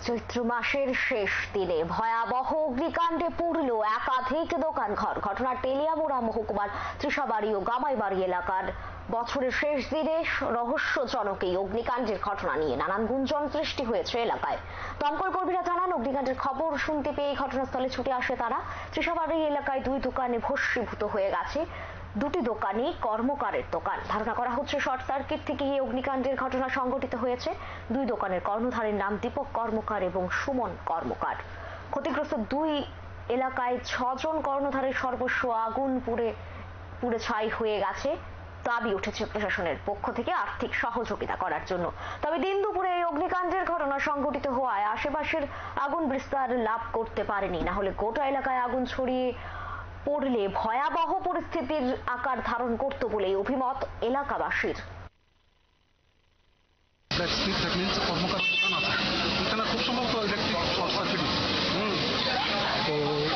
চৈত্র মাসের শেষ দিনে ভয়াবহ অগ্নিকাণ্ডে পুড়ল একাধিক দোকানঘর। ঘটনা টেলিয়ামুড়া মহকুমার ত্রিশাবাড়ি ও গামাইবাড়ি এলাকার। বছরের শেষ দিনে রহস্যজনক এই অগ্নিকাণ্ডের ঘটনা নিয়ে নানান গুঞ্জন সৃষ্টি হয়েছে এলাকায়। দমকল কর্মীরা জানান, অগ্নিকাণ্ডের খবর শুনতে পেয়ে ঘটনাস্থলে ছুটে আসে তারা। ত্রিশাবাড়ি এলাকায় দুই দোকানে ভস্মীভূত হয়ে গেছে। দুটি দোকানই কর্মকারের দোকান। ধারণা করা হচ্ছে শর্ট সার্কিট থেকে এই অগ্নিকাণ্ডের ঘটনা সংঘটিত হয়েছে। দুই দোকানের কর্ণধারের নাম দীপক কর্মকার এবং সুমন কর্মকার। ক্ষতিগ্রস্ত দুই এলাকায় 6 জন কর্ণধারের সর্বস্ব আগুন পুড়ে ছাই হয়ে গেছে। দাবি উঠেছে প্রশাসনের পক্ষ থেকে আর্থিক সহযোগিতা করার জন্য। তবে দিন দুপুরে এই অগ্নিকাণ্ডের ঘটনা সংঘটিত হওয়ায় আশেপাশের আগুন বিস্তার লাভ করতে পারেনি। না হলে গোটা এলাকায় আগুন ছড়িয়ে পড়লে ভয়াবহ পরিস্থিতির আকার ধারণ করত বলে অভিমত এলাকাবাসীর। কর্মকার দোকান আছে, এখানে খুব সম্ভবত ইলেকট্রিক শর্ট সার্কিট। তো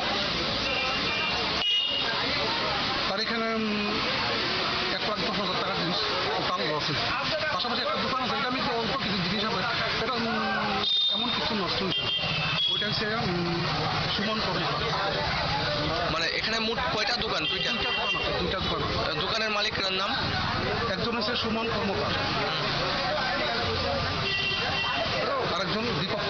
তার এখানে 1,10,000 টাকার জিনিস টোটাল লস হয়েছে। পাশাপাশি একটা দোকান আছে, এটা আমি অল্প কিছু জিনিস হবে, এটা এমন কিছু নষ্ট হয়েছে। ওইটা হচ্ছে সুমন কর্মকার। মানে এখানে মোট কয়টা দোকান? দুইটা দোকান আছে, দুইটা দোকান। দোকানের মালিকের নাম? একজন হচ্ছে সুমন কর্মকার, আরেকজন দীপক